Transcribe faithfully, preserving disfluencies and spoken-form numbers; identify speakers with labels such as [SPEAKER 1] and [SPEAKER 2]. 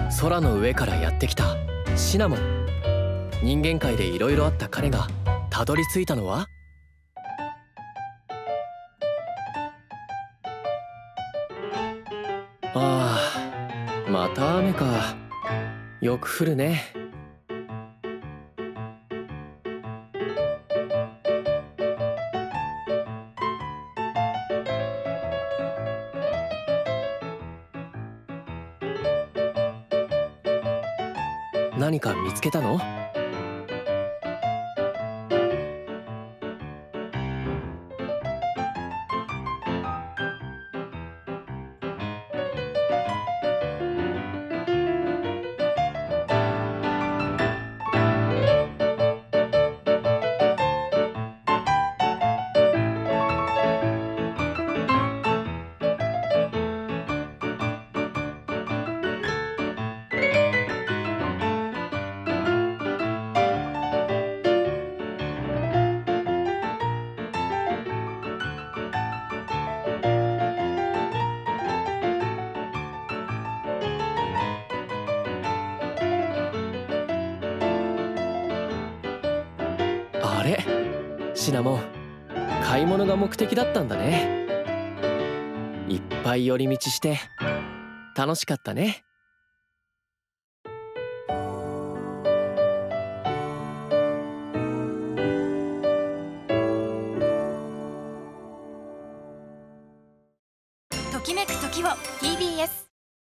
[SPEAKER 1] 空の上からやってきたシナモン。人間界でいろいろあった彼がたどり着いたのは。ああ、また雨か。よく降るね。何か見つけたの？あれ、シナモン、買い物が目的だったんだね。いっぱい寄り道して楽しかったね。
[SPEAKER 2] ときめく時を ティービーエス